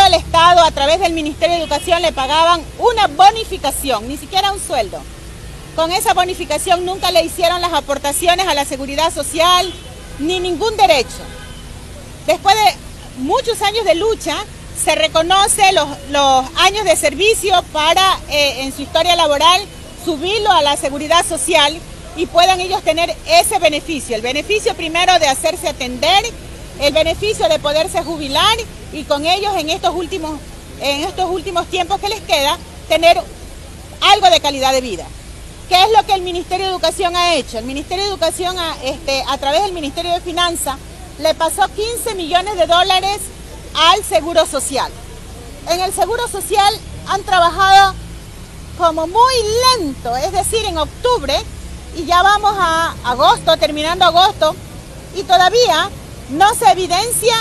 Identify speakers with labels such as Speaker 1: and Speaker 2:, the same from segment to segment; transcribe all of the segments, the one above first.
Speaker 1: del Estado, a través del Ministerio de Educación, le pagaban una bonificación, ni siquiera un sueldo. Con esa bonificación nunca le hicieron las aportaciones a la seguridad social, ni ningún derecho. Después de muchos años de lucha, se reconoce los años de servicio para, en su historia laboral, subirlo a la seguridad social y puedan ellos tener ese beneficio. El beneficio primero de hacerse atender, el beneficio de poderse jubilar y con ellos en estos últimos tiempos que les queda, tener algo de calidad de vida. ¿Qué es lo que el Ministerio de Educación ha hecho? El Ministerio de Educación, a través del Ministerio de Finanzas, le pasó 15 millones de dólares al Seguro Social. En el Seguro Social han trabajado como muy lento, es decir, en octubre, y ya vamos a agosto, terminando agosto, y todavía no se evidencia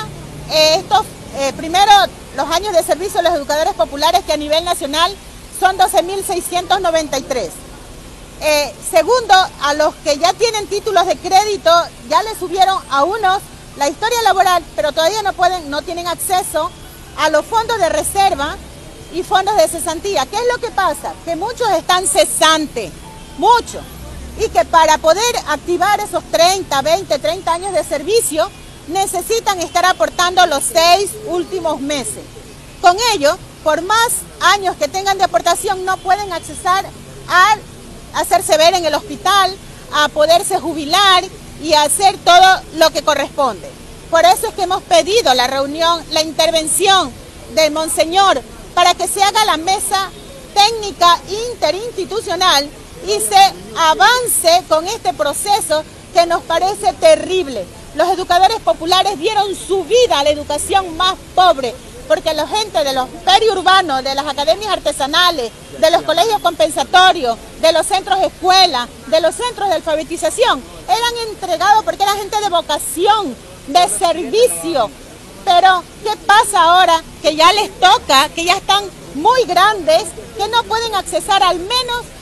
Speaker 1: primero los años de servicio de los educadores populares, que a nivel nacional son 12.693. Segundo, a los que ya tienen títulos de crédito, ya les subieron a unos la historia laboral, pero todavía no tienen acceso a los fondos de reserva y fondos de cesantía. ¿Qué es lo que pasa? Que muchos están cesantes, muchos, y que para poder activar esos 30, 20, 30 años de servicio, necesitan estar aportando los 6 últimos meses. Con ello, por más años que tengan de aportación, no pueden accesar a hacerse ver en el hospital, a poderse jubilar y a hacer todo lo que corresponde. Por eso es que hemos pedido la reunión, la intervención del Monseñor para que se haga la mesa técnica interinstitucional y se avance con este proceso que nos parece terrible. Los educadores populares dieron su vida a la educación más pobre, porque la gente de los periurbanos, de las academias artesanales, de los colegios compensatorios, de los centros escuelas, de los centros de alfabetización, eran entregados porque era gente de vocación, de servicio. Pero, ¿qué pasa ahora? Que ya les toca, que ya están muy grandes, que no pueden accesar al menos